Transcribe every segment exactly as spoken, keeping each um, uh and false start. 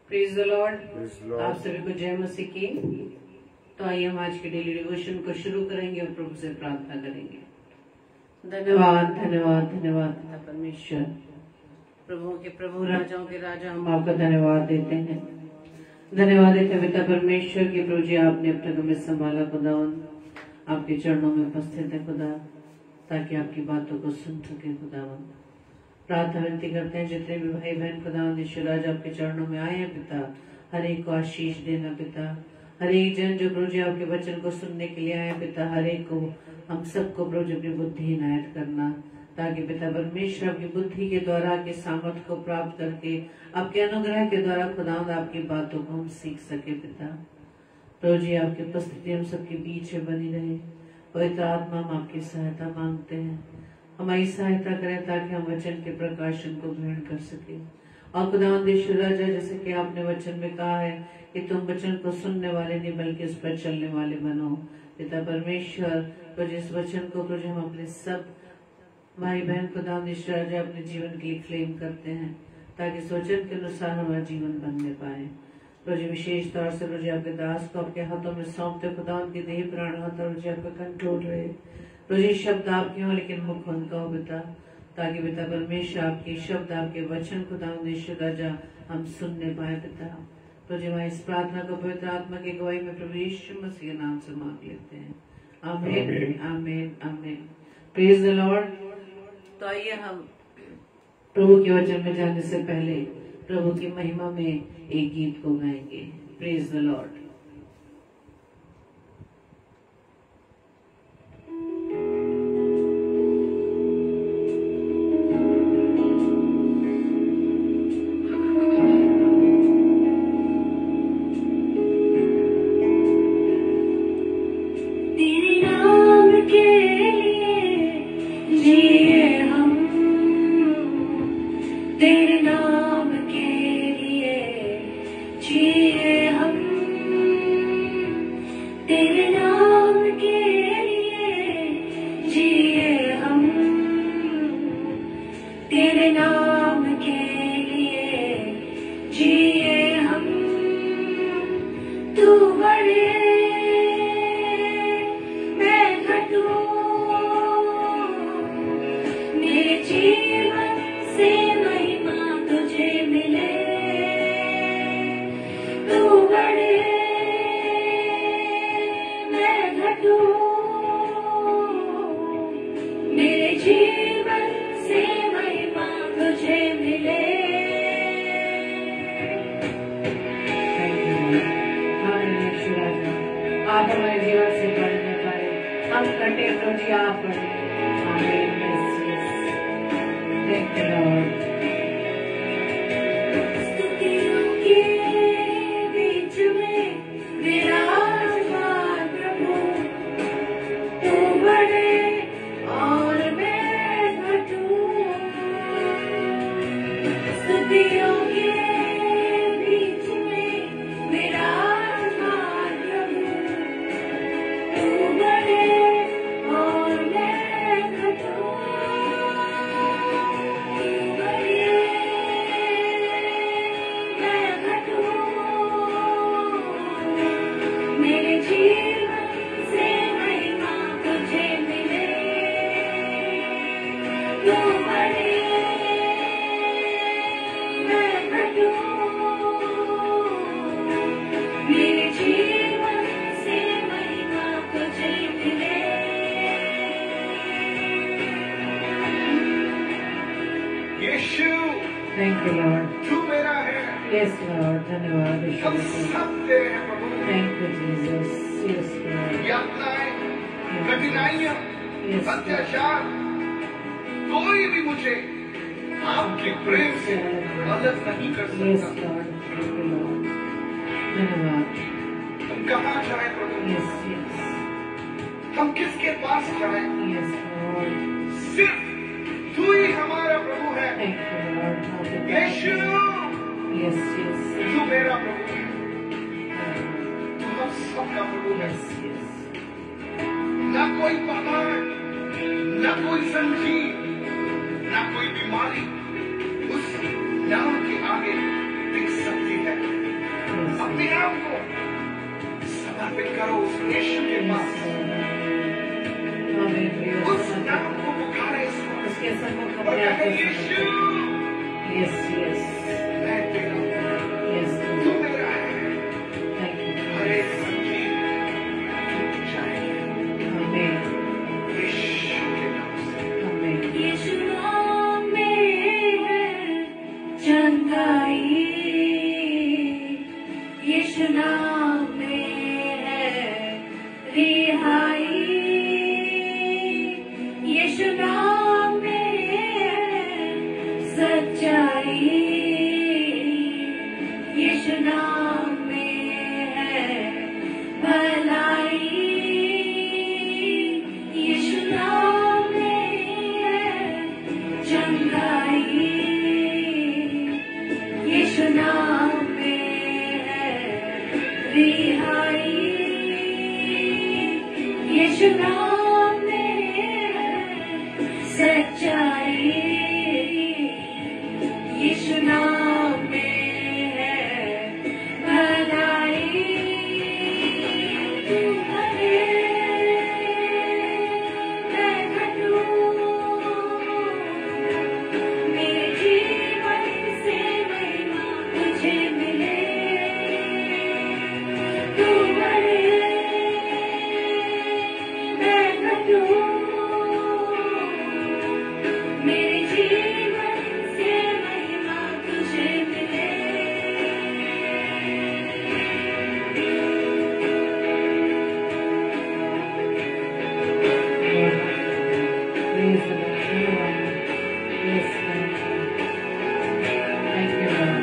Praise the Lord. आप सभी को जय मसीह की। तो आइए हम आज के डेली डिवोशन को शुरू करेंगे और प्रभु से प्रार्थना करेंगे। धन्यवाद धन्यवाद धन्यवाद पिता परमेश्वर, प्रभुओं के प्रभु राजाओं के राजा, हम आपका धन्यवाद देते हैं। धन्यवाद देते हैं पिता परमेश्वर की प्रभु जी आपने अब तक हमें संभाला खुदावन, आपके चरणों में उपस्थित है खुदा, ताकि आपकी बातों को सुन सके खुदावन। प्रार्थना विनती करते हैं जितने भी भाई बहन खुदावन ईश्वर आज आपके चरणों में आए हैं पिता, हर एक को आशीष देना पिता। हर एक जन जो प्रभु जी आपके वचन को सुनने के लिए आए हैं पिता, हर एक को हम सबको प्रभु जी अपनी बुद्धि इनायत करना, ताकि पिता परमेश्वर आपकी बुद्धि के द्वारा आपके सामर्थ्य को प्राप्त करके आपके अनुग्रह के द्वारा खुदावंद आपकी बातों को हम सीख सके पिता। प्रभु जी आपकी उपस्थिति हम सबके बीच में बनी रहे। पवित्र आत्मा हम आपकी सहायता मांगते हैं, हमारी सहायता करें ताकि हम वचन के प्रकाशन को ग्रहण कर सके। और खुदावंद ईश्वर राजा, जैसे कि आपने वचन में कहा है कि तुम वचन को सुनने वाले नहीं बल्कि उस पर चलने वाले बनो पिता परमेश्वर। तो जिस वचन को प्रभु हम अपने सब भाई बहन खुदावंद ईश्वर राजा अपने जीवन के लिए क्लेम करते हैं, ताकि इस वचन के अनुसार हमारा जीवन बनने पाए। प्रभु जी विशेष तौर से प्रभु जी आपके दास को आपके हाथों में सौंपते, खुदावंद की देह प्राण हाथ प्रभु जी आपका कंट्रोल रहे। प्रभु जी शब्द आपके हो लेकिन मुख उनका हो पिता, ताकि पिता परमेश्वर आपके शब्द आपके वचन खुदावंद ईश्वर राजा हम सुनने पाए पिता। तो जी मैं इस प्रार्थना को पवित्र आत्मा की गवाही में प्रभु यीशु मसीह के नाम से मांग लेते हैं। आमीन आमीन आमीन। Praise the Lord. तो आइए हम प्रभु के वचन में जाने से पहले प्रभु की महिमा में एक गीत को गाएंगे। Praise the Lord. उस नाम के आगे टिक सकती है। आप को समर्पित करो उस यीशु के पास, उस नाम को पुकारे उसके सम्मुख और अपने आप कहे को यीशु यस यस मैं तेरा हूं, यस तू मेरा है। थैंक यू हरे संगीत टूट जाएंगे आमीन यीशु के नाम से। आमीन यीशु नाम में है चंगाई, यीशु नाम में है रिहाई, यीशु नाम में है सच्चाई, यीशु नाम में है भलाई, यीशु नाम में है चंगाई, यीशु नाम में है रिहाई, यीशु नाम में है सच्चाई, यीशु नाम में है भलाई। तू भले मैं घटूं, मेरे जीवन से महिमा तुझे मिले। तू भले मैं घटूं, मेरे जीवन से महिमा तुझे मिले। Praise the Lord. Yes, Lord. Thank you, Lord.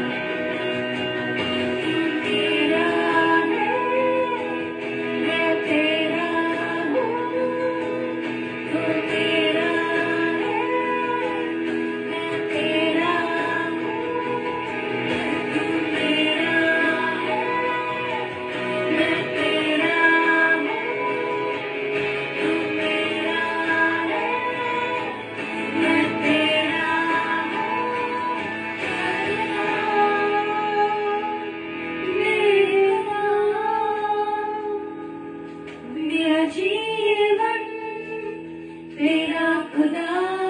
तेरा है, मैं तेरा हूँ, तू तेरा है, मैं तेरा हूँ, तू मेरा है, मैं तेरा हूँ, तू मेरा है, मैं तेरा हूँ। मेरा जीवन तेरा खुदा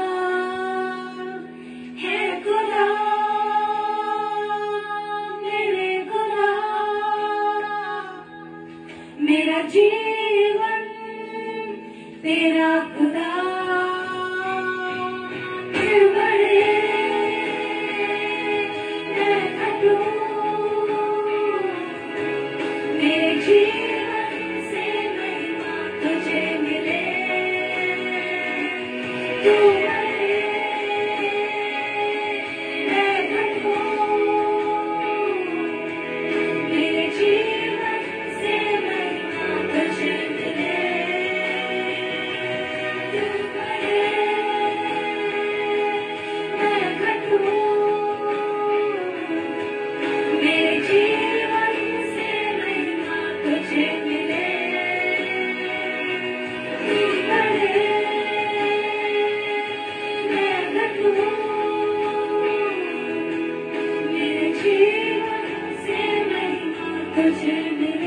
है, खुदा मेरे खुदा, मेरा जीवन तेरा खुदा। तू बड़े मैं घटूं, मेरे जीवन से महिमा तुझे मिले। तू बड़े मैं घटूं, मेरे जीवन से महिमा तुझे मिले। तू बड़े मैं घटूं, मेरे जीवन से महिमा तुझे मिले। तू बड़े मैं घटूं, मेरे जीवन से महिमा तुझे मिले।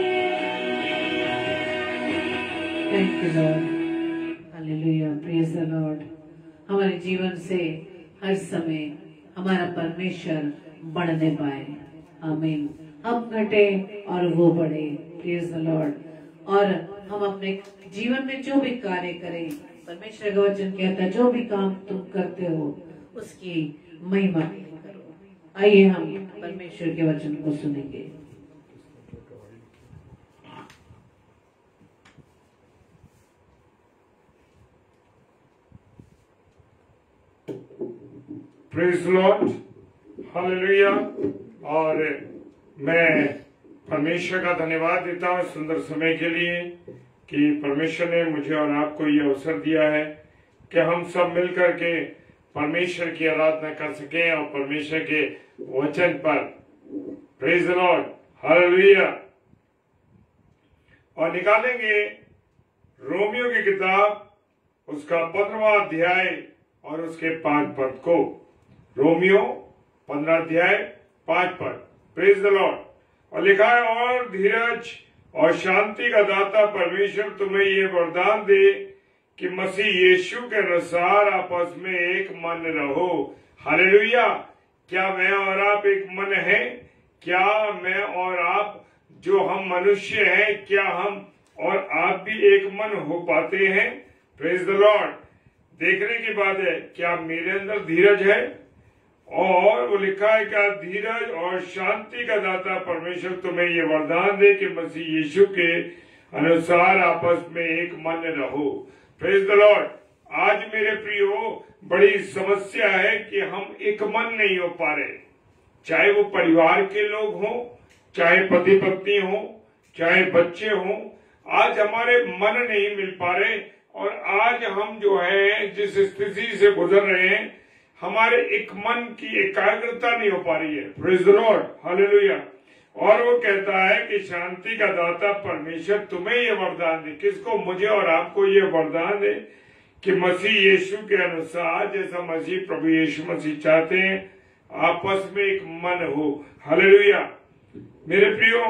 Thank you, Lord. Hallelujah. Praise the Lord. हमारे जीवन से हर समय हमारा परमेश्वर बढ़ने पाए। आमीन। हम घटे और वो बढ़े। Praise the Lord. और हम अपने जीवन में जो भी कार्य करें, परमेश्वर का वचन कहता है जो भी काम तुम करते हो उसकी महिमा करो। आइए हम परमेश्वर के वचन को सुनेंगे। प्रेज लॉर्ड, हालेलुया। और मैं परमेश्वर का धन्यवाद देता हूँ सुंदर समय के लिए कि परमेश्वर ने मुझे और आपको ये अवसर दिया है कि हम सब मिलकर के परमेश्वर की आराधना कर सकें और परमेश्वर के वचन पर, प्रेज लॉर्ड, हालेलुया। और निकालेंगे रोमियो की किताब उसका पंद्रहवां अध्याय और उसके पांच पद को। रोमियो पंद्रह अध्याय पांच पद, प्रेज द लॉर्ड। और लिखा है, और धीरज और शांति का दाता परमेश्वर तुम्हें ये वरदान दे कि मसीह यीशु के अनुसार आपस में एक मन रहो। हालेलुया। क्या मैं और आप एक मन है? क्या मैं और आप जो हम मनुष्य हैं, क्या हम और आप भी एक मन हो पाते हैं? Praise the Lord. देखने की बात है, क्या मेरे अंदर धीरज है? और वो लिखा है, क्या धीरज और शांति का दाता परमेश्वर तुम्हें ये वरदान दे कि मसीह यीशु के अनुसार आपस में एक मन रहो। Praise the Lord. आज मेरे प्रियो, बड़ी समस्या है कि हम एक मन नहीं हो पा रहे, चाहे वो परिवार के लोग हों, चाहे पति पत्नी हो, चाहे बच्चे हों। आज हमारे मन नहीं मिल पा रहे, और आज हम जो है जिस स्थिति से गुजर रहे हैं, हमारे एक मन की एकाग्रता नहीं हो पा रही है। Praise the Lord. हालेलुया। और वो कहता है कि शांति का दाता परमेश्वर तुम्हें ये वरदान दे। किसको? मुझे और आपको ये वरदान दे कि मसीह यीशु के अनुसार, जैसा मसीह प्रभु यीशु मसीह चाहते हैं, आपस में एक मन हो। हालेलुया। मेरे प्रियो,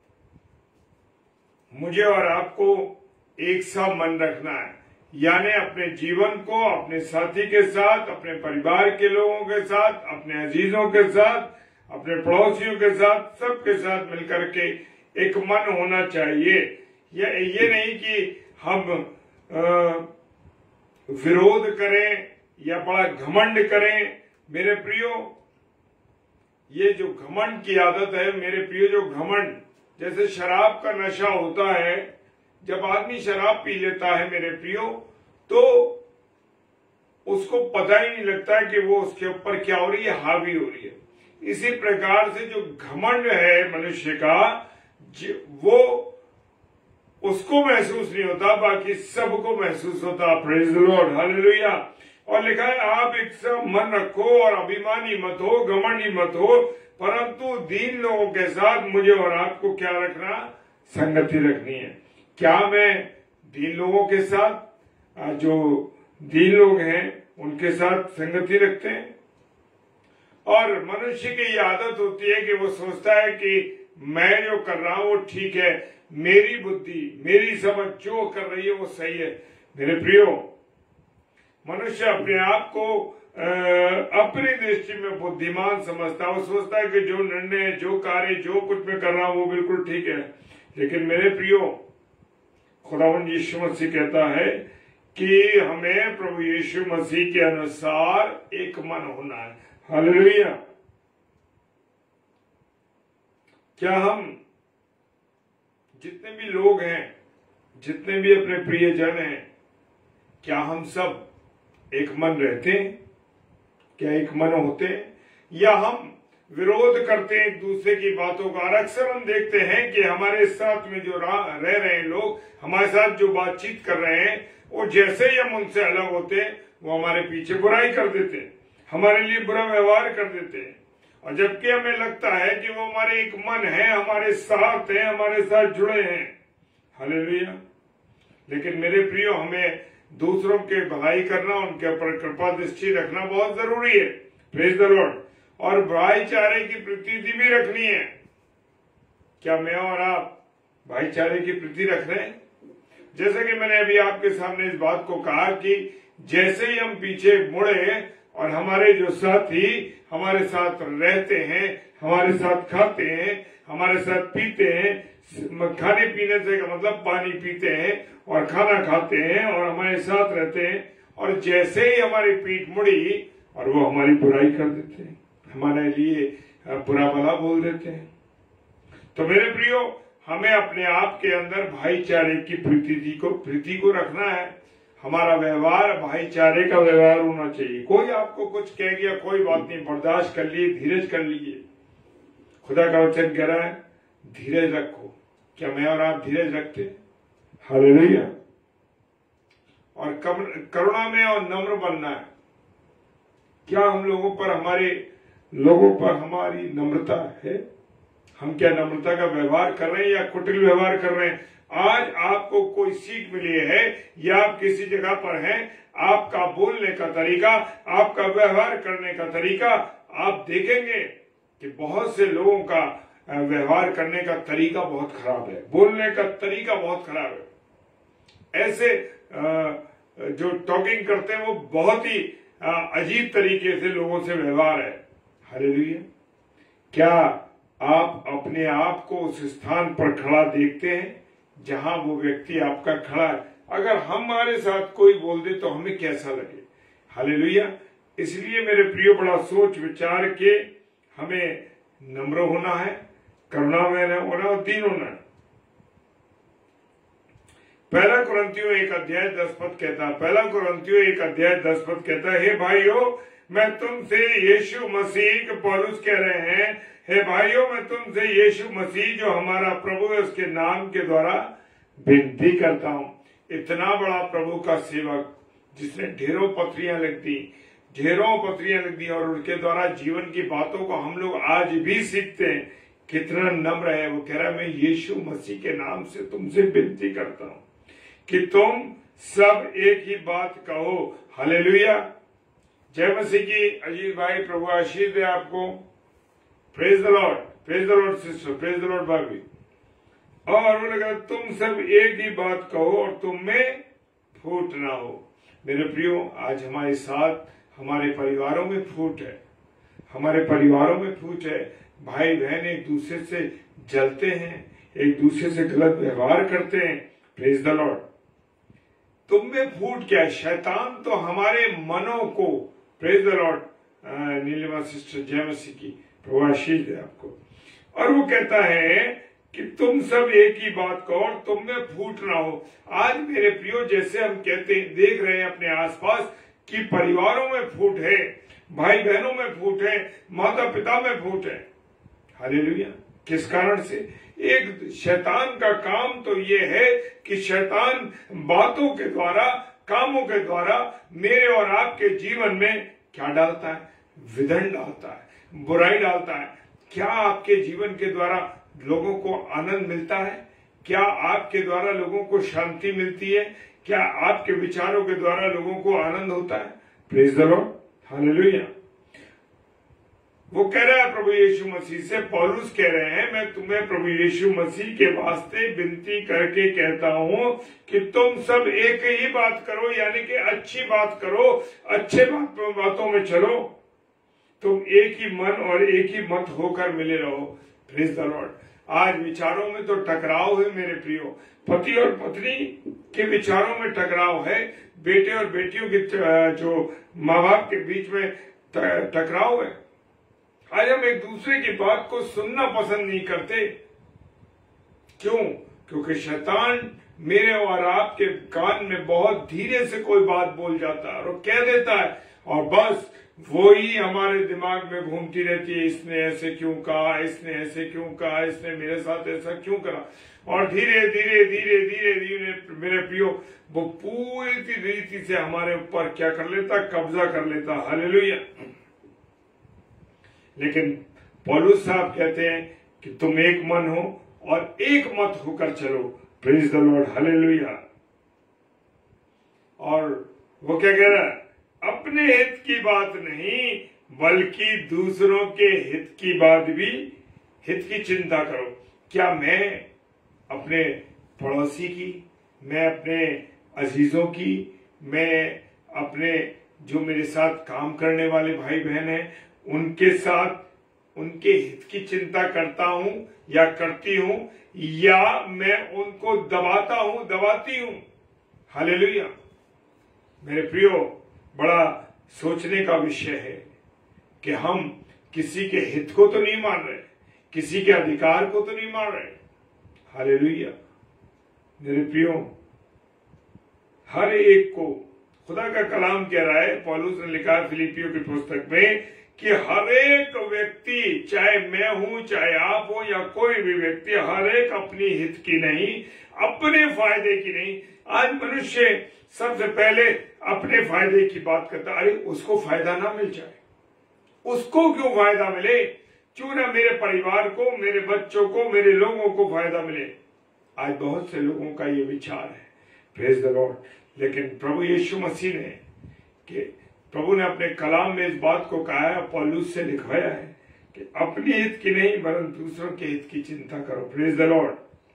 मुझे और आपको एक सा मन रखना है, यानी अपने जीवन को अपने साथी के साथ, अपने परिवार के लोगों के साथ, अपने अजीजों के साथ, अपने पड़ोसियों के साथ, सबके साथ मिलकर के एक मन होना चाहिए। या ये नहीं कि हम आ, विरोध करें या बड़ा घमंड करें। मेरे प्रियो, ये जो घमंड की आदत है, मेरे प्रियो, जो घमंड, जैसे शराब का नशा होता है, जब आदमी शराब पी लेता है मेरे प्रियो, तो उसको पता ही नहीं लगता कि वो उसके ऊपर क्या हो रही है, हावी हो रही है। इसी प्रकार से जो घमंड है मनुष्य का, वो उसको महसूस नहीं होता, बाकी सबको महसूस होता। Praise the Lord. हालेलुया। और लिखा है, आप एक सब मन रखो और अभिमानी मत हो, घमंडी मत हो, परंतु दीन लोगों के साथ मुझे और आपको क्या रखना? संगति रखनी है। क्या मैं दीन लोगों के साथ, जो दीन लोग हैं उनके साथ संगति रखते हैं? और मनुष्य की ये आदत होती है कि वो सोचता है कि मैं जो कर रहा हूं वो ठीक है, मेरी बुद्धि, मेरी समझ जो कर रही है वो सही है। मेरे प्रियो, मनुष्य अपने आप को अपनी दृष्टि में बुद्धिमान समझता है। वो सोचता है कि जो निर्णय, जो कार्य, जो कुछ मैं कर रहा हूं वो बिल्कुल ठीक है। लेकिन मेरे प्रियो, खुदावंद यीशु मसीह कहता है कि हमें प्रभु यीशु मसीह के अनुसार एक मन होना है। हालेलुया। क्या हम जितने भी लोग हैं, जितने भी अपने प्रियजन हैं, क्या हम सब एक मन रहते हैं? क्या एक मन होते हैं, या हम विरोध करते हैं एक दूसरे की बातों का? और अक्सर हम देखते हैं कि हमारे साथ में जो रह रहे हैं लोग, हमारे साथ जो बातचीत कर रहे हैं, वो जैसे ही हम उनसे अलग होते हैं, वो हमारे पीछे बुराई कर देते हैं, हमारे लिए बुरा व्यवहार कर देते हैं। और जबकि हमें लगता है कि वो हमारे एक मन है, हमारे साथ है, हमारे साथ जुड़े हैं। हालेलुया। लेकिन मेरे प्रियो, हमें दूसरों के भलाई करना, उनके ऊपर कृपा दृष्टि रखना बहुत जरूरी है। Praise the Lord. और भाईचारे की प्रतीति भी रखनी है। क्या मैं और आप भाईचारे की प्रति रख रहे हैं? जैसे कि मैंने अभी आपके सामने इस बात को कहा कि जैसे ही हम पीछे मुड़े और हमारे जो साथी हमारे साथ रहते हैं, हमारे साथ खाते हैं, हमारे साथ पीते हैं, खाने पीने से का मतलब पानी पीते हैं और खाना खाते हैं और हमारे साथ रहते हैं, और जैसे ही हमारी पीठ मुड़ी और वो हमारी बुराई कर देते हैं, हमारे लिए बुरा भला बोल देते हैं। तो मेरे प्रियो, हमें अपने आप के अंदर भाईचारे की प्रीति को प्रीति को रखना है। हमारा व्यवहार भाईचारे का व्यवहार होना चाहिए। कोई आपको कुछ कह गया, कोई बात नहीं, बर्दाश्त कर लिए, धीरज कर लीजिए। खुदा का वचन कह रहा है धीरज रखो। क्या मैं और आप धीरज रखते? हालेलुया। और करुणा में और नम्र बनना है। क्या हम लोगों पर हमारे लोगों पर हमारी नम्रता है? हम क्या नम्रता का व्यवहार कर रहे हैं या कुटिल व्यवहार कर रहे हैं? आज आपको कोई सीख मिली है या आप किसी जगह पर हैं, आपका बोलने का तरीका, आपका व्यवहार करने का तरीका, आप देखेंगे कि बहुत से लोगों का व्यवहार करने का तरीका बहुत खराब है, बोलने का तरीका बहुत खराब है। ऐसे जो टॉकिंग करते हैं वो बहुत ही अजीब तरीके से लोगों से व्यवहार है। हालेलुया। क्या आप अपने आप को उस स्थान पर खड़ा देखते हैं जहां वो व्यक्ति आपका खड़ा है? अगर हमारे साथ कोई बोल दे तो हमें कैसा लगे? हालेलुया। इसलिए मेरे प्रियो, बड़ा सोच विचार के हमें नम्र होना है, करुणामय होना और दीन होना है। पहला कुरिन्थियों एक अध्याय दस पद कहता है, पहला कुरिन्थियों एक अध्याय दस पद कहता है, हे भाइयों मैं तुमसे यीशु मसीह के, पौलुस कह रहे हैं, हे भाइयों मैं तुमसे यीशु मसीह जो हमारा प्रभु है उसके नाम के द्वारा विनती करता हूँ। इतना बड़ा प्रभु का सेवक जिसने ढेरों पत्रियां लिख दी, ढेरों पत्रियां लिख दी और उनके द्वारा जीवन की बातों को हम लोग आज भी सीखते हैं, कितना नम्र है। वो कह रहा है मैं यीशु मसीह के नाम से तुमसे विनती करता हूँ कि तुम सब एक ही बात कहो। हालेलुया। जय मसीह की। अजीत भाई, प्रभु आशीष दे आपको। Praise the Lord, praise the Lord sister, praise the Lord भाभी। और वो लगा तुम सब एक ही बात कहो और तुम में फूट ना हो। मेरे प्रियो, आज हमारे साथ हमारे परिवारों में फूट है, हमारे परिवारों में फूट है। भाई बहन एक दूसरे से जलते हैं, एक दूसरे से गलत व्यवहार करते हैं। Praise the Lord. तुम में फूट क्या है? शैतान तो हमारे मनों को, praise the Lord Neelima sister, जय मसीह की, प्रभु आशीष दे आपको। और वो कहता है कि तुम सब एक ही बात कहो और तुम में फूट ना हो। आज मेरे प्रियो, जैसे हम कहते हैं, देख रहे हैं अपने आसपास कि परिवारों में फूट है, भाई बहनों में फूट है, माता पिता में फूट है। हालेलुया। किस कारण से? एक शैतान का काम तो ये है कि शैतान बातों के द्वारा, कामों के द्वारा मेरे और आपके जीवन में क्या डालता है? विधन डालता है, बुराई डालता है। क्या आपके जीवन के द्वारा लोगों को आनंद मिलता है? क्या आपके द्वारा लोगों को शांति मिलती है? क्या आपके विचारों के द्वारा लोगों को आनंद होता है? Praise the Lord. हालेलुया। वो कह रहा है प्रभु यीशु मसीह से, पौलुस कह रहे हैं, मैं तुम्हें प्रभु यीशु मसीह के वास्ते विनती करके कहता हूं कि तुम सब एक ही बात करो, यानी कि अच्छी बात करो, अच्छे बात, बातों में चलो। तुम एक ही मन और एक ही मत होकर मिले रहो। Praise the Lord. आज विचारों में तो टकराव है मेरे प्रियो, पति और पत्नी के विचारों में टकराव है, बेटे और बेटियों के जो माँ बाप के बीच में टकराव है। आज हम एक दूसरे की बात को सुनना पसंद नहीं करते। क्यों? क्योंकि शैतान मेरे और आपके कान में बहुत धीरे से कोई बात बोल जाता है और कह देता है, और बस वो ही हमारे दिमाग में घूमती रहती है, इसने ऐसे क्यों कहा, इसने ऐसे क्यों कहा, इसने मेरे साथ ऐसा क्यों करा। और धीरे धीरे धीरे धीरे धीरे मेरे प्रियो, वो पूरी रीति से हमारे ऊपर क्या कर लेता? कब्जा कर लेता। हालेलुया। लेकिन पौलुस साहब कहते हैं कि तुम एक मन हो और एक मत होकर चलो। Praise the Lord. हालेलुया। और वो क्या कह रहा है? अपने हित की बात नहीं बल्कि दूसरों के हित की बात भी, हित की चिंता करो। क्या मैं अपने पड़ोसी की, मैं अपने अजीजों की, मैं अपने जो मेरे साथ काम करने वाले भाई बहन हैं उनके साथ उनके हित की चिंता करता हूं या करती हूं, या मैं उनको दबाता हूं, दबाती हूं? हालेलुया। मेरे प्रियो, बड़ा सोचने का विषय है कि हम किसी के हित को तो नहीं मान रहे, किसी के अधिकार को तो नहीं मान रहे। हालेलुया। मेरे प्रियो, हर एक को खुदा का कलाम कह रहा है, पौलुस ने लिखा है फिलिपियों की पुस्तक में कि हर एक व्यक्ति, चाहे मैं हूं, चाहे आप हो, या कोई भी व्यक्ति, हर एक अपनी हित की नहीं, अपने फायदे की नहीं। आज मनुष्य सबसे पहले अपने फायदे की बात करता, अरे उसको फायदा ना मिल जाए, उसको क्यों फायदा मिले, क्यों ना मेरे परिवार को, मेरे बच्चों को, मेरे लोगों को फायदा मिले। आज बहुत से लोगों का ये विचार है। Praise the Lord. लेकिन प्रभु यीशु मसीह ने कि प्रभु ने अपने कलाम में इस बात को कहा है, पौलुस से लिखवाया है कि अपने हित की नहीं वरन दूसरों के हित की चिंता करो। Praise the Lord.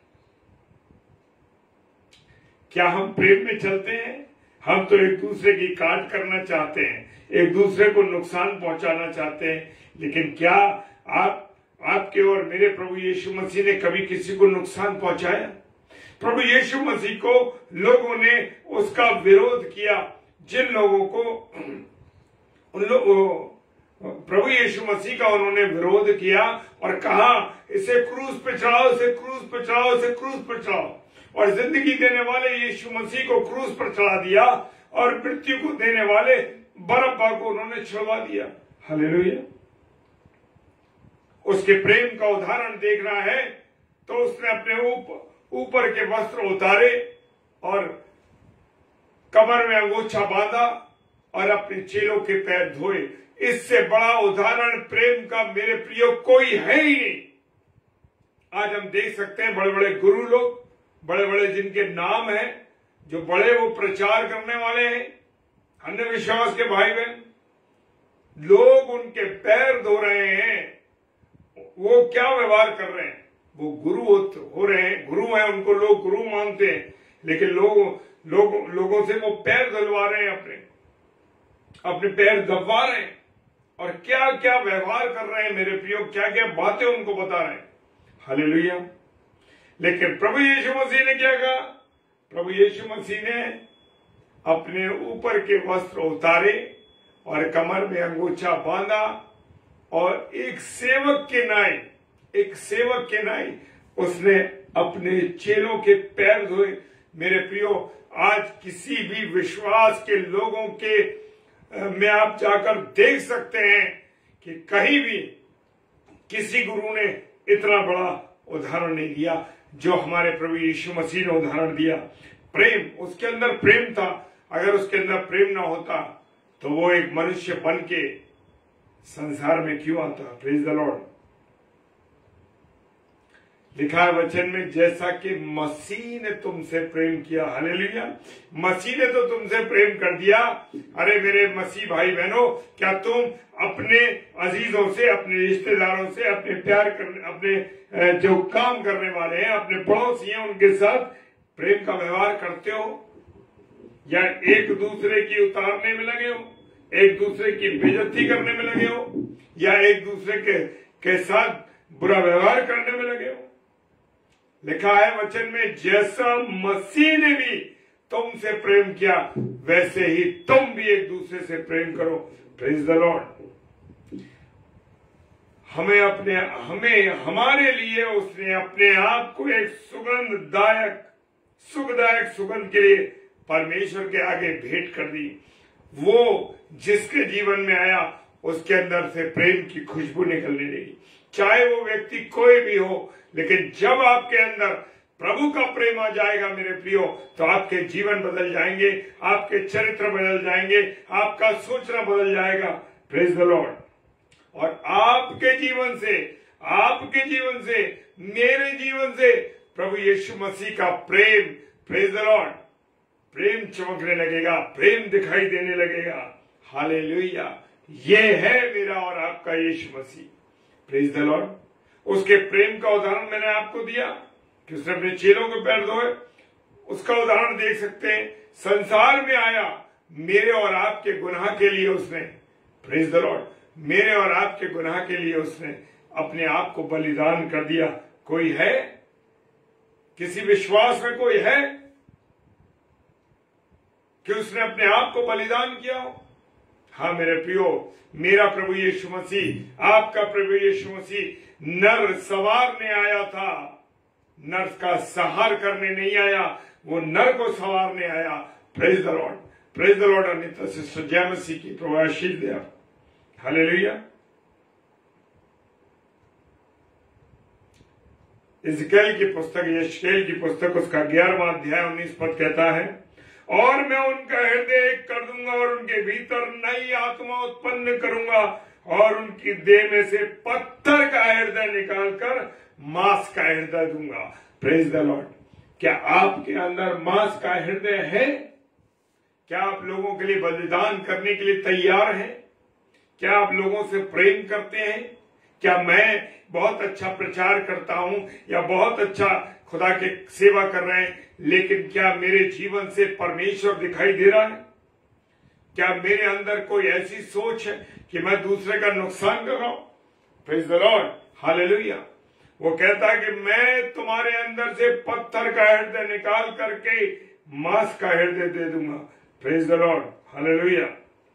क्या हम प्रेम में चलते हैं? हम तो एक दूसरे की काट करना चाहते हैं, एक दूसरे को नुकसान पहुंचाना चाहते हैं, लेकिन क्या आप आपके और मेरे प्रभु यीशु मसीह ने कभी किसी को नुकसान पहुंचाया? प्रभु यीशु मसीह को लोगों ने उसका विरोध किया। जिन लोगों को उन लोगों प्रभु यीशु मसीह का उन्होंने विरोध किया और कहा इसे क्रूस पे चढ़ाओ, इसे क्रूस पे चढ़ाओ, इसे क्रूस पे चढ़ाओ, और जिंदगी देने वाले यीशु मसीह को क्रूस पर चढ़ा दिया और मृत्यु को देने वाले बरअब्बा को उन्होंने छुड़वा दिया। हालेलुया। उसके प्रेम का उदाहरण देखना है तो उसने अपने ऊपर ऊपर के वस्त्र उतारे और कमर में अंगोछा बांधा और अपने चेलों के पैर धोए। इससे बड़ा उदाहरण प्रेम का मेरे प्रियो कोई है ही नहीं। आज हम देख सकते हैं बड़े बड़े गुरु लोग, बड़े बड़े जिनके नाम हैं, जो बड़े वो प्रचार करने वाले हैं, अन्य विश्वास के भाई बहन, लोग उनके पैर धो रहे हैं। वो क्या व्यवहार कर रहे हैं? वो गुरु हो रहे हैं, गुरु हैं, उनको लोग गुरु मानते हैं, लेकिन लोग लोग लोगों से वो पैर धुलवा रहे हैं, अपने अपने पैर दबवा रहे हैं और क्या क्या व्यवहार कर रहे हैं मेरे प्रियो, क्या क्या बातें उनको बता रहे हैं। हालेलुया। लेकिन प्रभु यीशु मसीह ने क्या कहा? प्रभु यीशु मसीह ने अपने ऊपर के वस्त्र उतारे और कमर में अंगोछा बांधा और एक सेवक के नाई एक सेवक के नाई उसने अपने चेलों के पैर धोए। मेरे प्रियो, आज किसी भी विश्वास के लोगों के में आप जाकर देख सकते हैं कि कहीं भी किसी गुरु ने इतना बड़ा उदाहरण नहीं दिया जो हमारे प्रभु यीशु मसीह ने उदाहरण दिया। प्रेम, उसके अंदर प्रेम था। अगर उसके अंदर प्रेम ना होता तो वो एक मनुष्य बन के संसार में क्यों आता? Praise the Lord. लिखा है वचन में, जैसा कि मसीह ने तुमसे प्रेम किया। हालेलुया। मसीह ने तो तुमसे प्रेम कर दिया। अरे मेरे मसीह भाई बहनों, क्या तुम अपने अजीजों से, अपने रिश्तेदारों से, अपने प्यार करने, अपने जो काम करने वाले हैं, अपने पड़ोसी हैं, उनके साथ प्रेम का व्यवहार करते हो या एक दूसरे की उतारने में लगे हो, एक दूसरे की बेइज्जती करने में लगे हो या एक दूसरे के, के साथ बुरा व्यवहार करने में लगे हो? लिखा है वचन में, जैसा मसीह ने भी तुमसे प्रेम किया वैसे ही तुम भी एक दूसरे से प्रेम करो। Praise the Lord. हमें अपने हमें हमारे लिए उसने अपने आप को एक सुगंधदायक सुखदायक सुगंध के लिए परमेश्वर के आगे भेंट कर दी। वो जिसके जीवन में आया उसके अंदर से प्रेम की खुशबू निकलने लगी। चाहे वो व्यक्ति कोई भी हो, लेकिन जब आपके अंदर प्रभु का प्रेम आ जाएगा मेरे प्रियो, तो आपके जीवन बदल जाएंगे, आपके चरित्र बदल जाएंगे, आपका सोचना बदल जाएगा। Praise the Lord. और आपके जीवन से, आपके जीवन से, मेरे जीवन से प्रभु यीशु मसीह का प्रेम, प्रेज द लॉर्ड, प्रेम चमकने लगेगा, प्रेम दिखाई देने लगेगा। हालेलुया। ये है मेरा और आपका Yeshu Masih. Praise the Lord. उसके प्रेम का उदाहरण मैंने आपको दिया कि उसने अपने चेलों के पैर धोए। उसका उदाहरण देख सकते हैं। संसार में आया मेरे और आपके गुनाह के लिए उसने, प्रेज द लॉर्ड, मेरे और आपके गुनाह के लिए उसने अपने आप को बलिदान कर दिया। कोई है? किसी विश्वास में कोई है कि उसने अपने आप को बलिदान किया हो? हाँ मेरे प्रियो, मेरा प्रभु यीशु मसीह, आपका प्रभु यीशु मसीह नर संवारने आया था, नर का संहार करने नहीं आया, वो नर को संवारने आया। Praise the Lord, praise the Lord. Anita sister जय मसीह की प्रभु आशीष दे। हालेलुया। इज़केल की पुस्तक, यशकेल की पुस्तक, उसका ग्यारहवां अध्याय उन्नीस पद कहता है, और मैं उनका हृदय एक कर दूंगा और उनके भीतर नई आत्मा उत्पन्न करूंगा और उनकी देह में से पत्थर का हृदय निकालकर मांस का हृदय दूंगा। Praise the Lord. क्या आपके अंदर मांस का हृदय है? क्या आप लोगों के लिए बलिदान करने के लिए तैयार हैं? क्या आप लोगों से प्रेम करते हैं? क्या मैं बहुत अच्छा प्रचार करता हूं या बहुत अच्छा खुदा के सेवा कर रहे हैं, लेकिन क्या मेरे जीवन से परमेश्वर दिखाई दे रहा है? क्या मेरे अंदर कोई ऐसी सोच है कि मैं दूसरे का नुकसान कर रहा हूं? प्रेज द लॉर्ड, हालेलुया। वो कहता है कि मैं तुम्हारे अंदर से पत्थर का हृदय निकाल करके मांस का हृदय दे दूंगा। प्रेज द लॉर्ड, हालेलुया।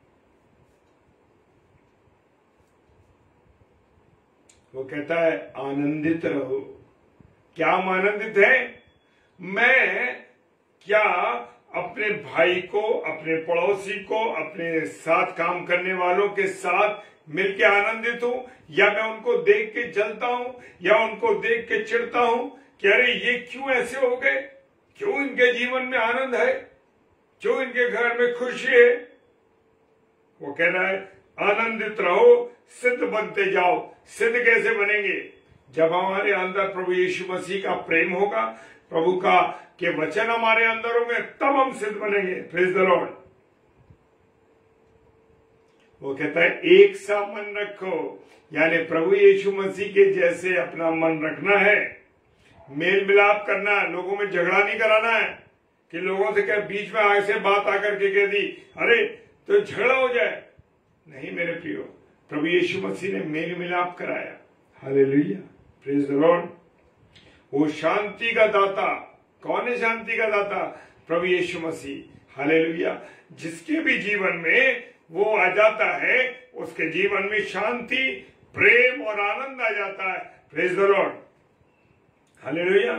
वो कहता है आनंदित रहो। क्या हम आनंदित है? मैं क्या अपने भाई को, अपने पड़ोसी को, अपने साथ काम करने वालों के साथ मिलके आनंदित हूं, या मैं उनको देख के जलता हूं, या उनको देख के चिढ़ता हूं कि अरे ये क्यों ऐसे हो गए, क्यों इनके जीवन में आनंद है, क्यों इनके घर में खुशी है? वो कह रहा है आनंदित रहो, सिद्ध बनते जाओ। सिद्ध कैसे बनेंगे? जब हमारे अंदर प्रभु यीशु मसीह का प्रेम होगा, प्रभु का के वचन हमारे अंदर होंगे, तब हम सिद्ध बनेंगे। Praise the Lord. वो कहता है एक सा मन रखो, यानी प्रभु यीशु मसीह के जैसे अपना मन रखना है, मेल मिलाप करना, लोगों में झगड़ा नहीं कराना है कि लोगों से क्या बीच में ऐसे बात आकर के कह दी अरे तो झगड़ा हो जाए। नहीं मेरे प्रियो, प्रभु यीशु मसीह ने मेल मिलाप कराया। हालेलुया, प्रेज द लॉर्ड। वो शांति का दाता, कौन है शांति का दाता? प्रभु यीशु मसीह। हालेलुया। जिसके भी जीवन में वो आ जाता है, उसके जीवन में शांति, प्रेम और आनंद आ जाता है। प्रेज द लॉर्ड, हालेलुया।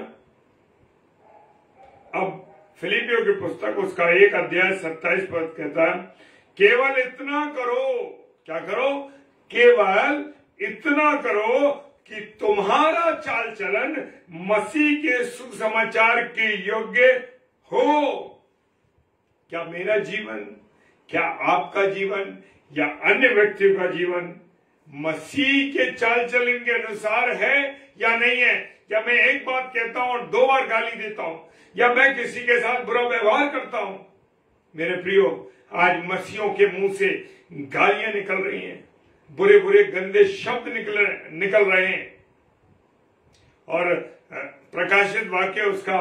अब फिलिपियों की पुस्तक उसका एक अध्याय सत्ताईस पद कहता है केवल इतना करो, क्या करो? केवल इतना करो कि तुम्हारा चाल चलन मसीह के सुसमाचार के योग्य हो। क्या मेरा जीवन, क्या आपका जीवन या अन्य व्यक्तियों का जीवन मसीह के चाल चलन के अनुसार है या नहीं है? क्या मैं एक बात कहता हूं और दो बार गाली देता हूं, या मैं किसी के साथ बुरा व्यवहार करता हूं? मेरे प्रियो, आज मसीहों के मुंह से गालियां निकल रही हैं, बुरे बुरे गंदे शब्द निकल निकल रहे हैं। और प्रकाशित वाक्य उसका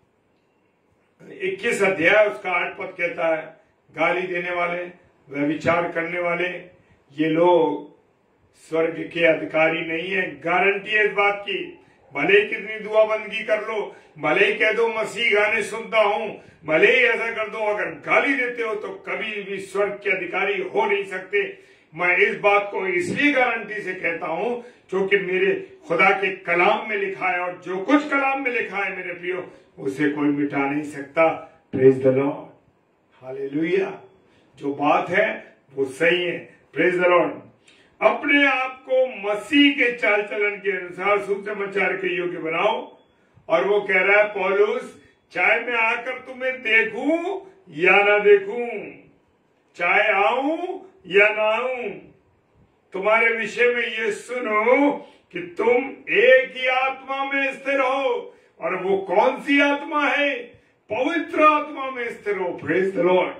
इक्कीस अध्याय उसका आठ पद कहता है गाली देने वाले, व्यभिचार करने वाले, ये लोग स्वर्ग के अधिकारी नहीं है। गारंटी है इस बात की, भले ही कितनी दुआ बंदगी कर लो, भले ही कह दो मसीह गाने सुनता हूं, भले ही ऐसा कर दो, अगर गाली देते हो तो कभी भी स्वर्ग के अधिकारी हो नहीं सकते। मैं इस बात को इसलिए गारंटी से कहता हूं क्योंकि मेरे खुदा के कलाम में लिखा है, और जो कुछ कलाम में लिखा है मेरे प्रियो, उसे कोई मिटा नहीं सकता। प्रेज द लॉर्ड, हालेलुया। जो बात है वो सही है। Praise the Lord. अपने आप को मसीह के चाल चलन के अनुसार सुसमाचार के योग्य बनाओ। और वो कह रहा है पौलुस, चाहे मैं आकर तुम्हें देखूं या ना देखूं, चाहे आऊं या ना आऊं, तुम्हारे विषय में ये सुनो कि तुम एक ही आत्मा में स्थिर हो। और वो कौन सी आत्मा है? पवित्र आत्मा में स्थिर हो। Praise the Lord.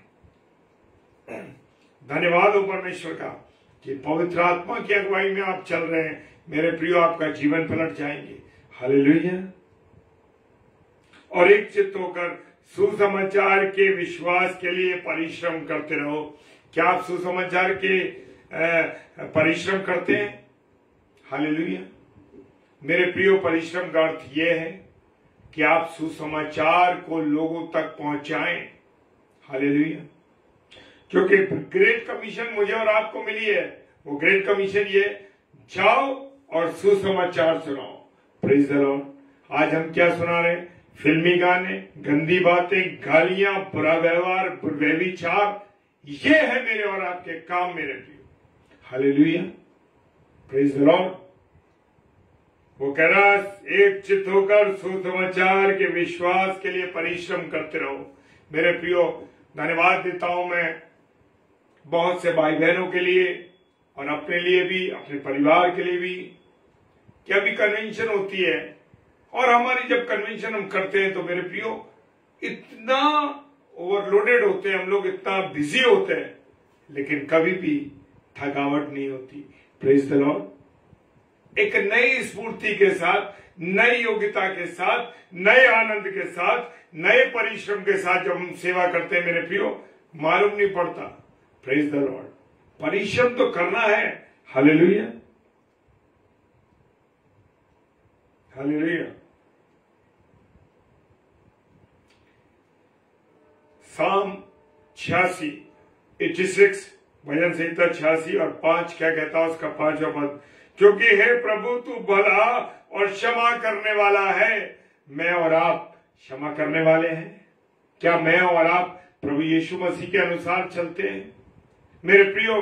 धन्यवाद हो परमेश्वर का कि पवित्र आत्मा की अगुवाई में आप चल रहे हैं। मेरे प्रियो, आपका जीवन पलट जाएंगे। हालेलुया। और एक चित्त होकर सुसमाचार के विश्वास के लिए परिश्रम करते रहो। क्या आप सुसमाचार के परिश्रम करते हैं? हालेलुया। मेरे प्रियो, परिश्रम का अर्थ यह है कि आप सुसमाचार को लोगों तक पहुंचाएं। हालेलुया। क्योंकि ग्रेट कमीशन मुझे और आपको मिली है। वो ग्रेट कमीशन ये, जाओ और सुसमाचार सुनाओ। Praise the Lord. आज हम क्या सुना रहे हैं? फिल्मी गाने, गंदी बातें, गालियां, बुरा व्यवहार, व्यभिचार, ये है मेरे और आपके काम। मेरे प्रियो, हालेलुया। Praise the Lord. वो कह रहा, एक चित्त होकर सुसमाचार के विश्वास के लिए परिश्रम करते रहो। मेरे प्रियो, धन्यवाद देता हूं मैं बहुत से भाई बहनों के लिए और अपने लिए भी, अपने परिवार के लिए भी। क्या भी कन्वेंशन होती है, और हमारी जब कन्वेंशन हम करते हैं तो मेरे प्रियो इतना ओवरलोडेड होते हैं हम लोग, इतना बिजी होते हैं, लेकिन कभी भी थकावट नहीं होती। प्रेज द लॉर्ड, एक नई स्फूर्ति के साथ, नई योग्यता के साथ, नए आनंद के साथ, नए परिश्रम के साथ जब हम सेवा करते हैं मेरे प्रियो, मालूम नहीं पड़ता। Praise the Lord. परिश्रम तो करना है। हालेलुया, हालेलुया। साम छियासी एटी सिक्स भजन संहिता छियासी और पांच क्या कहता है उसका पांचवा पद, क्योंकि हे प्रभु तू भला और क्षमा करने वाला है। मैं और आप क्षमा करने वाले हैं। क्या मैं और आप प्रभु यीशु मसीह के अनुसार चलते हैं? मेरे प्रियो,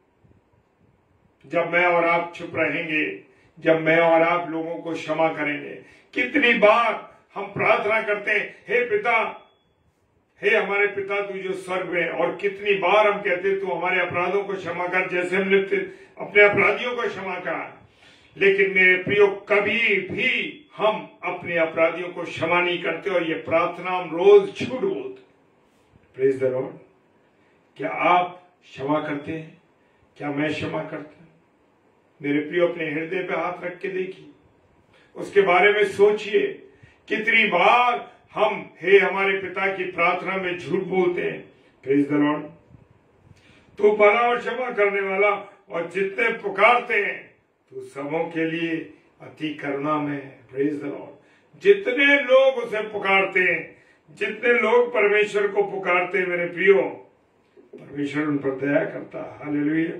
जब मैं और आप चुप रहेंगे, जब मैं और आप लोगों को क्षमा करेंगे। कितनी बार हम प्रार्थना करते हैं, हे पिता, हे हमारे पिता तू जो स्वर्ग में, और कितनी बार हम कहते हैं तू हमारे अपराधों को क्षमा कर, जैसे हमने अपने अपराधियों को क्षमा करा। लेकिन मेरे प्रियो, कभी भी हम अपने अपराधियों को क्षमा नहीं करते, और ये प्रार्थना हम रोज झूठ बोलते। Praise the Lord. क्या आप क्षमा करते हैं? क्या मैं क्षमा करता हूं? मेरे प्रियो, अपने हृदय पे हाथ रख के देखिए, उसके बारे में सोचिए। कितनी बार हम हे हमारे पिता की प्रार्थना में झूठ बोलते हैं। Praise the Lord. तू भला और क्षमा करने वाला, और जितने पुकारते हैं तू सबों के लिए अति करुणा में है। Praise the Lord. जितने लोग उसे पुकारते हैं, जितने लोग परमेश्वर को पुकारते हैं मेरे प्रियो, परमेश्वर उन पर दया करता है। हालेलुया।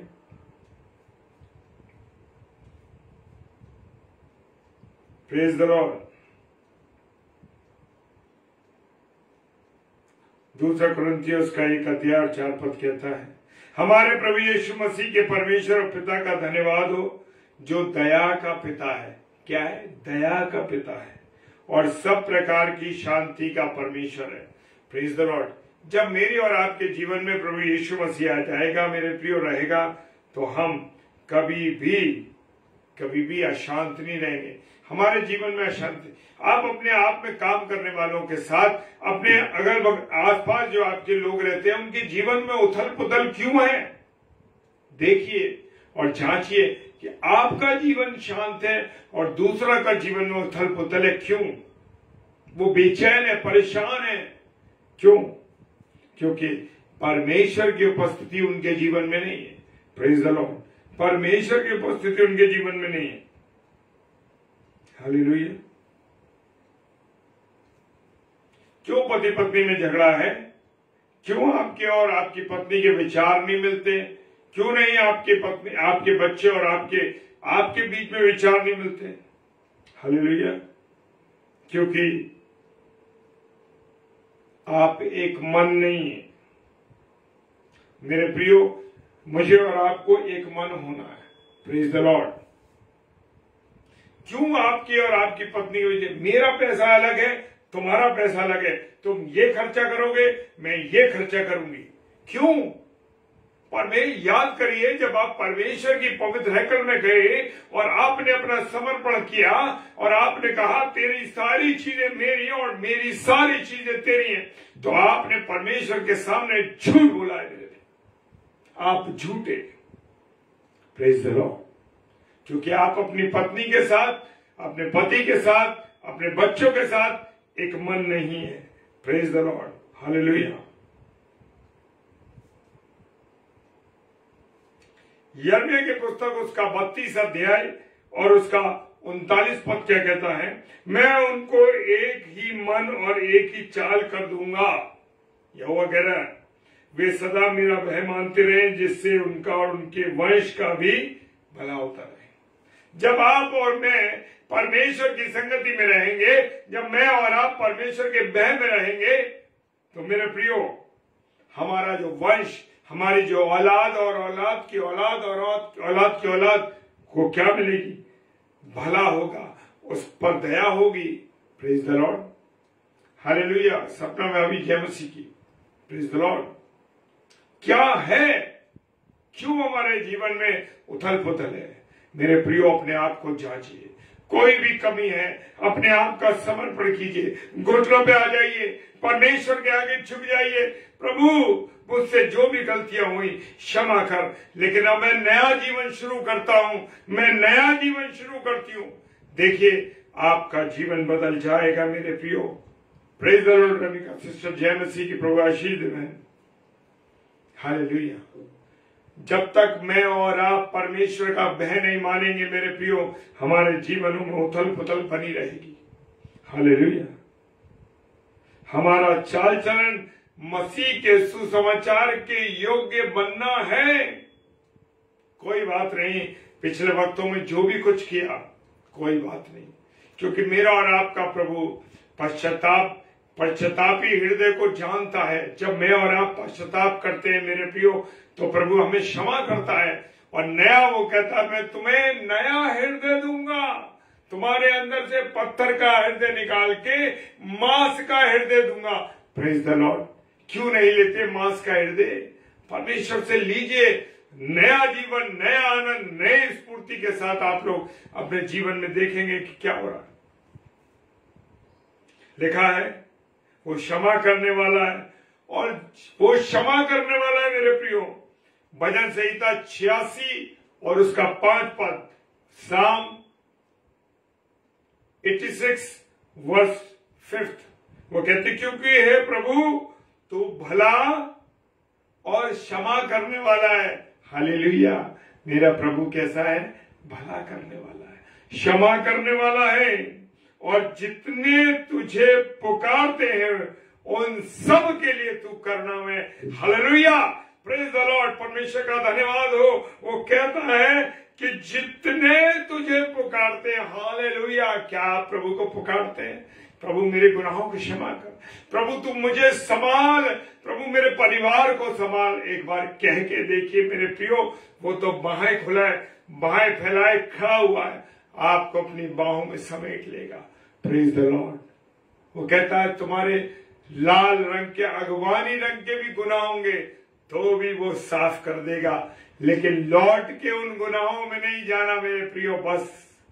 Praise the Lord. दूसरा कुरिन्थियों का एक अध्याय और चार पद कहता है, हमारे प्रभु यीशु मसीह के परमेश्वर और पिता का धन्यवाद हो, जो दया का पिता है। क्या है? दया का पिता है, और सब प्रकार की शांति का परमेश्वर है। Praise the Lord. जब मेरे और आपके जीवन में प्रभु यीशु मसीह आ जाएगा मेरे प्रियो, रहेगा, तो हम कभी भी कभी भी अशांत नहीं रहेंगे। हमारे जीवन में अशांति, आप अपने आप में काम करने वालों के साथ, अपने अगल बगल आसपास जो आपके लोग रहते हैं, उनके जीवन में उथल पुथल क्यों है? देखिए और जांचिए कि आपका जीवन शांत है और दूसरा का जीवन में उथल पुथल है। क्यों? वो बेचैन है, परेशान है। क्यों? क्योंकि परमेश्वर की उपस्थिति उनके जीवन में नहीं है। Praise the Lord. परमेश्वर की उपस्थिति उनके जीवन में नहीं है। हालेलुया। क्यों पति पत्नी में झगड़ा है? क्यों आपके और आपकी पत्नी के विचार नहीं मिलते? क्यों नहीं आपके पत्नी, आपके बच्चे और आपके आपके बीच में विचार नहीं मिलते? हालेलुया। क्योंकि आप एक मन नहीं है। मेरे प्रियो, मुझे और आपको एक मन होना है। Praise the Lord. क्यों आपकी और आपकी पत्नी हुई? मेरा पैसा अलग है, तुम्हारा पैसा अलग है। तुम ये खर्चा करोगे, मैं ये खर्चा करूंगी। क्यों? पर मैं याद करिए, जब आप परमेश्वर की पवित्र हैकल में गए और आपने अपना समर्पण किया और आपने कहा तेरी सारी चीजें मेरी और मेरी सारी चीजें तेरी हैं, तो आपने परमेश्वर के सामने झूठ बोला है। आप झूठे। Praise the Lord. क्योंकि आप अपनी पत्नी के साथ, अपने पति के साथ, अपने बच्चों के साथ एक मन नहीं है। Praise the Lord. हालेलुया। यिर्मयाह की पुस्तक उसका बत्तीस अध्याय और उसका उनतालीस पद क्या कहता है? मैं उनको एक ही मन और एक ही चाल कर दूंगा। यहोवा कह रहा है, वे सदा मेरा भय मानते रहे, जिससे उनका और उनके वंश का भी भला होता रहे। जब आप और मैं परमेश्वर की संगति में रहेंगे, जब मैं और आप परमेश्वर के भय में रहेंगे, तो मेरे प्रियो, हमारा जो वंश, हमारी जो औलाद और औलाद की औलाद और औलाद की औलाद को क्या मिलेगी? भला होगा, उस पर दया होगी। Praise the Lord. हालेलुया। सपना में अभी जय मसीह की। Praise the Lord. क्या है? क्यों हमारे जीवन में उथल पुथल है? मेरे प्रियो, अपने आप को जांचिए। कोई भी कमी है, अपने आप का समर्पण कीजिए, घुटनों पे आ जाइए, परमेश्वर के आगे झुक जाइए। प्रभु, मुझसे जो भी गलतियां हुई क्षमा कर, लेकिन अब मैं नया जीवन शुरू करता हूं, मैं नया जीवन शुरू करती हूं। देखिए, आपका जीवन बदल जाएगा मेरे प्रियो। Praise the Lord. Ravika sister जय मसीह की प्रभु आशीष में। हालेलुया। जब तक मैं और आप परमेश्वर का भय नहीं मानेंगे मेरे प्रियो, हमारे जीवनों में उथल पुथल बनी रहेगी। हालेलुया। हमारा चाल चलन मसीह के सुसमाचार के योग्य बनना है। कोई बात नहीं, पिछले वक्तों में जो भी कुछ किया कोई बात नहीं, क्योंकि मेरा और आपका प्रभु पश्चाताप पश्चातापी हृदय को जानता है। जब मैं और आप पश्चाताप करते हैं मेरे प्रियो, तो प्रभु हमें क्षमा करता है और नया वो कहता है, मैं तुम्हें नया हृदय दूंगा, तुम्हारे अंदर से पत्थर का हृदय निकाल के मांस का हृदय दूंगा। Praise the Lord. क्यों नहीं लेते मांस का हृदय? परमेश्वर से लीजिए नया जीवन, नया आनंद, नई स्फूर्ति के साथ आप लोग अपने जीवन में देखेंगे कि क्या हो रहा है। लिखा है वो क्षमा करने वाला है, और वो क्षमा करने वाला है मेरे प्रियो। भजन संहिता छियासी और उसका पांच पद, साम छियासी वर्स फिफ्थ, वो कहते क्योंकि हे प्रभु तू भला और क्षमा करने वाला है। हालेलुया। मेरा प्रभु कैसा है? भला करने वाला है, क्षमा करने वाला है, और जितने तुझे पुकारते हैं उन सब के लिए तू करना में। हालेलुया। Praise the Lord. परमेश्वर का धन्यवाद हो। वो कहता है कि जितने तुझे पुकारते हैं। हालेलुया। क्या आप प्रभु को पुकारते हैं? प्रभु मेरे गुनाहों की क्षमा कर, प्रभु तू मुझे संभाल, प्रभु मेरे परिवार को संभाल। एक बार कह के देखिए मेरे प्रियो, वो तो बाहें खुलाए, बाहें फैलाए खड़ा हुआ है, आपको अपनी बाहों में समेट लेगा। Praise the Lord. वो कहता है तुम्हारे लाल रंग के, अगवानी रंग के भी गुनाह होंगे तो भी वो साफ कर देगा, लेकिन लौट के उन गुनाहों में नहीं जाना मेरे प्रियो। बस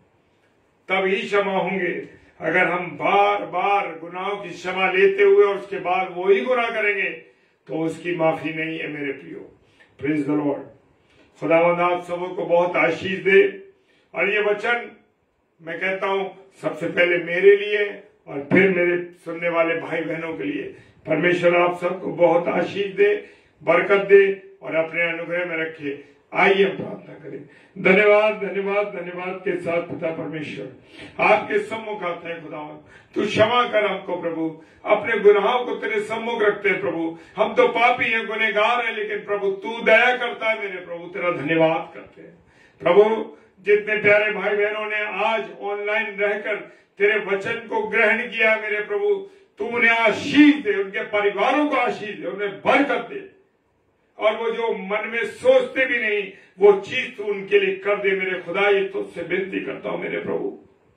तभी क्षमा होंगे अगर हम बार बार गुनाहों की क्षमा लेते हुए और उसके बाद वो ही गुनाह करेंगे तो उसकी माफी नहीं है मेरे प्रियो। Praise the Lord. खुदावंद आप सबों को बहुत आशीष दे। और ये वचन मैं कहता हूं सबसे पहले मेरे लिए और फिर मेरे सुनने वाले भाई बहनों के लिए। परमेश्वर आप सबको बहुत आशीष दे, बरकत दे और अपने अनुग्रह में रखे। आइए हम प्रार्थना करें। धन्यवाद धन्यवाद धन्यवाद के साथ पिता परमेश्वर आपके सम्मुख आते हैं। खुदावंद तू क्षमा कर हमको प्रभु, अपने गुनाहों को तेरे सम्मुख रखते हैं प्रभु। हम तो पापी हैं, गुनहगार हैं, लेकिन प्रभु तू दया करता है मेरे प्रभु। तेरा धन्यवाद करते हैं प्रभु। जितने प्यारे भाई बहनों ने आज ऑनलाइन रहकर तेरे वचन को ग्रहण किया मेरे प्रभु, तू उन्हें आशीष दे, उनके परिवारों को आशीष दे, उन्हें बरकत दे, और वो जो मन में सोचते भी नहीं वो चीज तू उनके लिए कर दे मेरे खुदा। ये तुझसे विनती करता हूं मेरे प्रभु।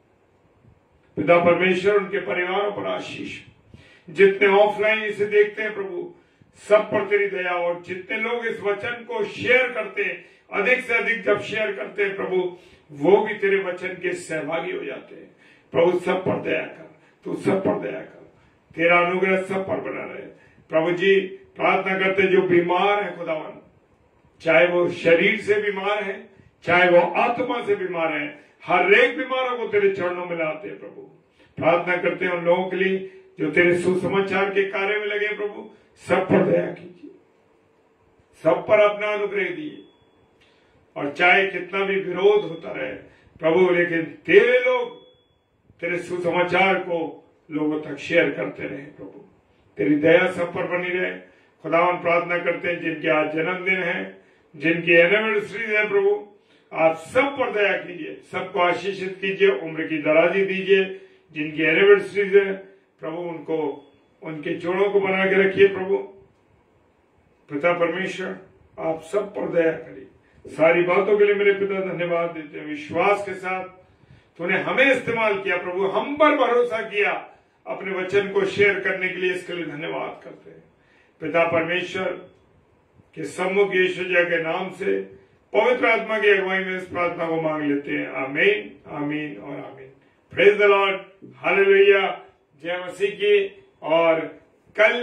पिता परमेश्वर उनके परिवारों पर आशीष, जितने ऑफलाइन इसे देखते हैं प्रभु सब पर तेरी दया, और जितने लोग इस वचन को शेयर करते हैं, अधिक से अधिक जब शेयर करते हैं प्रभु, वो भी तेरे वचन के सहभागी हो जाते हैं प्रभु। सब पर दया कर, तू सब पर दया कर, तेरा अनुग्रह सब पर बना रहे प्रभु जी। प्रार्थना करते जो बीमार है खुदावन, चाहे वो शरीर से बीमार है, चाहे वो आत्मा से बीमार है, हर एक बीमारों को तेरे चरणों में लाते हैं प्रभु। प्रार्थना करते हैं उन लोगों के लिए जो तेरे सुसमाचार के कार्य में लगे प्रभु। सब पर दया कीजिए, सब पर अपना अनुग्रह दिए, और चाहे कितना भी विरोध होता रहे प्रभु, लेकिन तेरे लोग तेरे सुसमाचार को लोगों तक शेयर करते रहे प्रभु। तेरी दया सब पर बनी रहे। खुदावन प्रार्थना करते हैं जिनके आज जन्मदिन है, जिनकी एनिवर्सरी है प्रभु, आप सब पर दया कीजिए, सबको आशीषित कीजिए, उम्र की दराजी दीजिए। जिनकी एनिवर्सरी है प्रभु, उनको उनके जोड़ों को बना के रखिए प्रभु। पिता परमेश्वर आप सब पर दया करिए। सारी बातों के लिए मेरे पिता धन्यवाद देते हैं। विश्वास के साथ तूने हमें इस्तेमाल किया प्रभु, हम पर भरोसा किया अपने वचन को शेयर करने के लिए, इसके लिए धन्यवाद करते हैं। पिता परमेश्वर के सम्मुख यीशु जी के नाम से पवित्र आत्मा की अगुवाई में इस प्रार्थना को मांग लेते हैं। आमीन, आमीन और आमीन। प्रेज द लॉर्ड, हालेलुया, जय मसीह की। और कल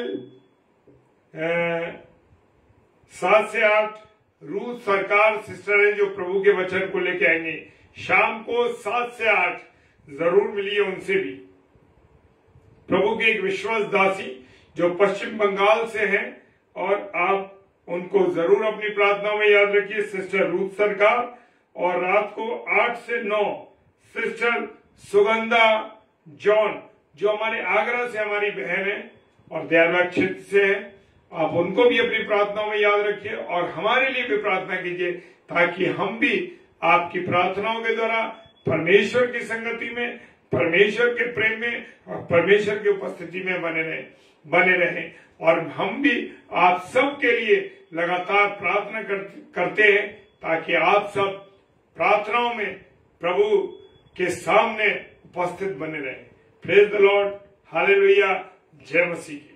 सात से आठ रूथ सरकार सिस्टर है जो प्रभु के वचन को लेके आएंगे। शाम को सात से आठ जरूर मिलिए उनसे भी। प्रभु के एक विश्वास दासी जो पश्चिम बंगाल से हैं, और आप उनको जरूर अपनी प्रार्थना में याद रखिए, सिस्टर रूथ सरकार। और रात को आठ से नौ सिस्टर सुगंधा जॉन जो हमारे आगरा से हमारी बहन है और दयालबाग क्षेत्र से है, आप उनको भी अपनी प्रार्थनाओं में याद रखिए और हमारे लिए भी प्रार्थना कीजिए, ताकि हम भी आपकी प्रार्थनाओं के द्वारा परमेश्वर की संगति में, परमेश्वर के प्रेम में और परमेश्वर की उपस्थिति में बने रहे बने रहें। और हम भी आप सब के लिए लगातार प्रार्थना कर, करते हैं, ताकि आप सब प्रार्थनाओं में प्रभु के सामने उपस्थित बने रहें। प्रेज द लॉर्ड, हालेलुया, जय मसीह।